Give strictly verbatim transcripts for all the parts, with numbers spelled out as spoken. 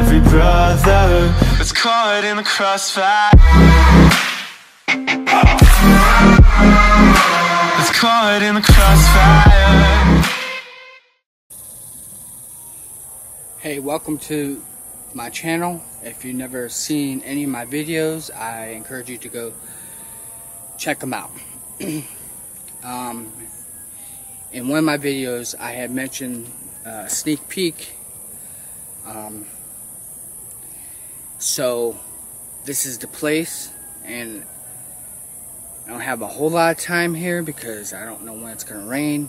every brother that's caught in the crossfire. That's caught in the crossfire. Hey, welcome to my channel. If you've never seen any of my videos, I encourage you to go check them out. um, in one of my videos, I had mentioned a sneak peek. Um, so this is the place, and I don't have a whole lot of time here because I don't know when it's going to rain.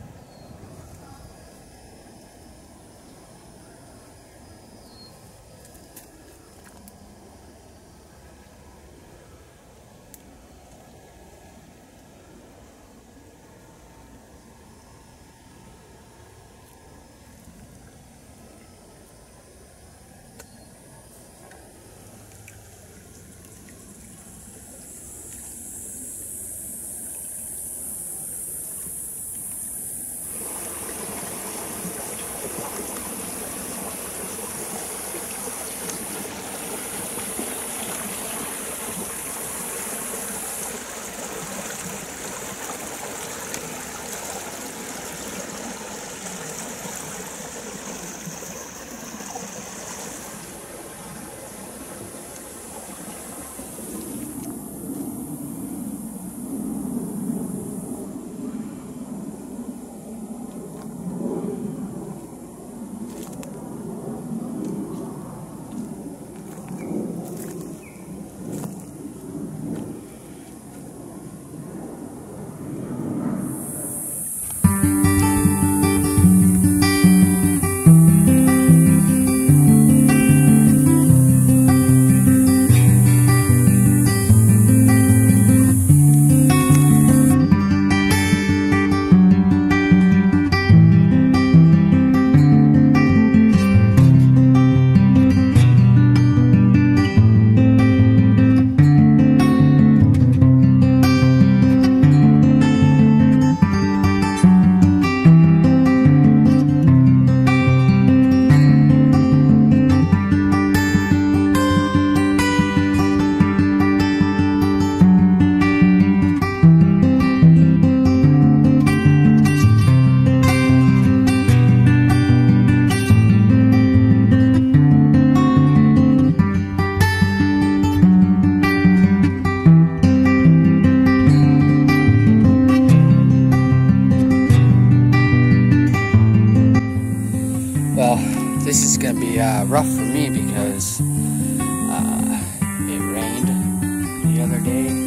This is going to be uh, rough for me because uh, it rained the other day.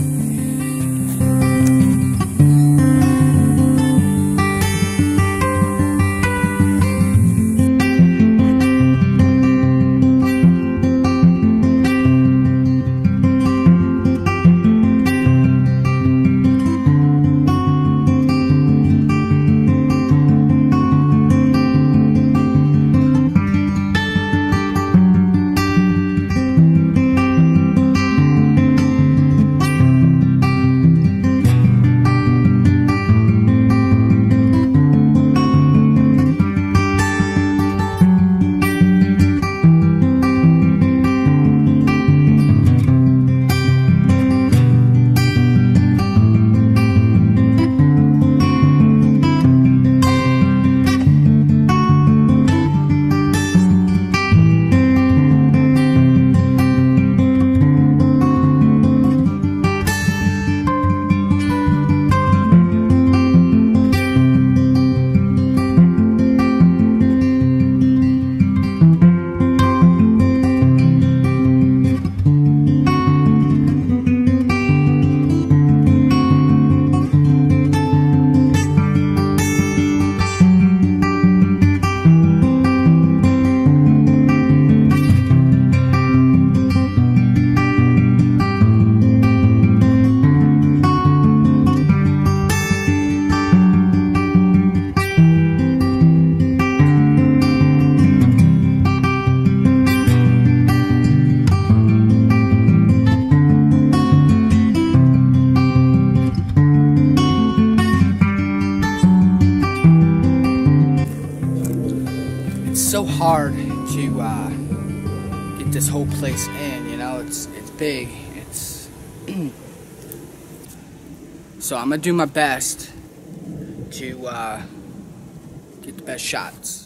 so hard to uh, take this whole place in. You know, it's it's big. It's so I'm gonna do my best to uh, get the best shots.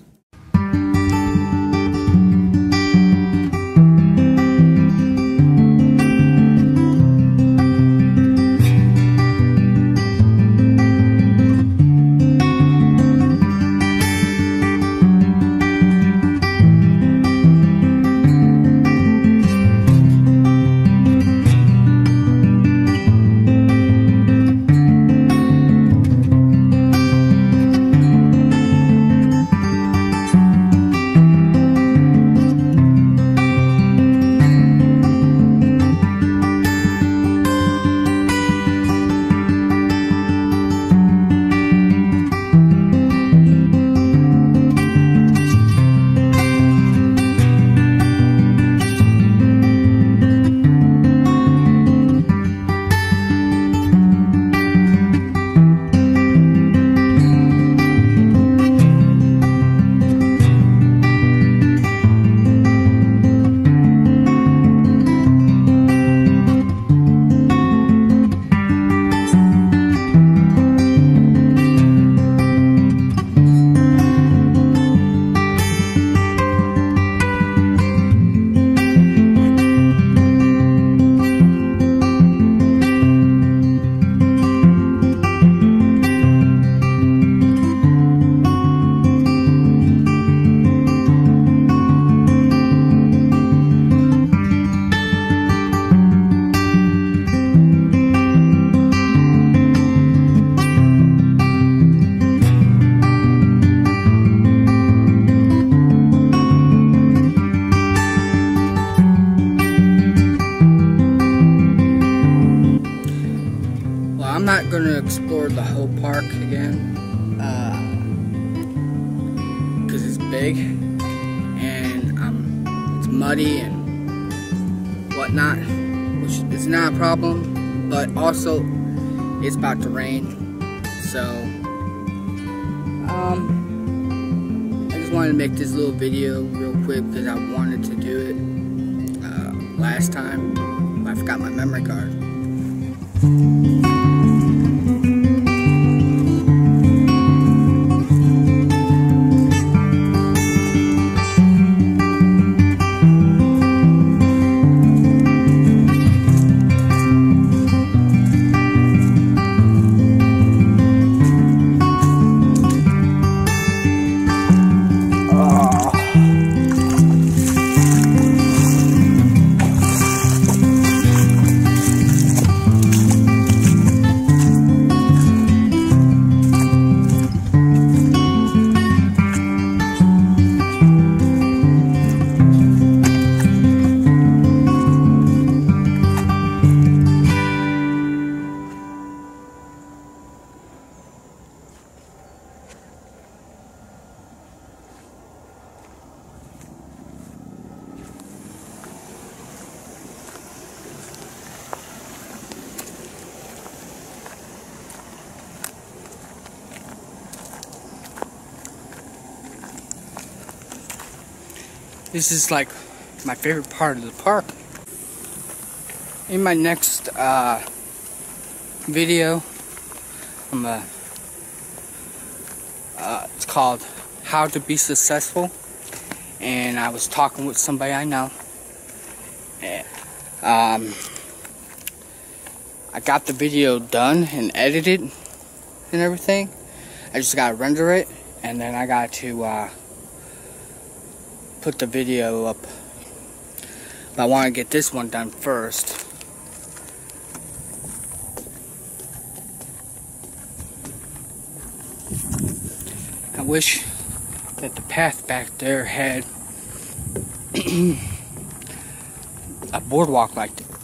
I'm not going to explore the whole park again because uh, it's big and um, it's muddy and whatnot, which is not a problem, but also it's about to rain, so um, I just wanted to make this little video real quick because I wanted to do it uh, last time, but I forgot my memory card. This is like my favorite part of the park. In my next uh, video, I'm gonna, uh, it's called How to Be Successful, and I was talking with somebody I know. And, um, I got the video done and edited and everything. I just gotta render it, and then I got to uh, put the video up. But I want to get this one done first. I wish that the path back there had a boardwalk like this.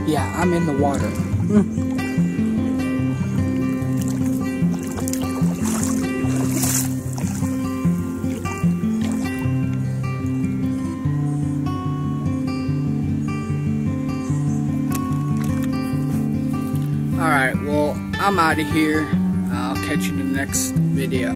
Yeah, I'm in the water. Mm. Alright, well, I'm out of here. I'll catch you in the next video.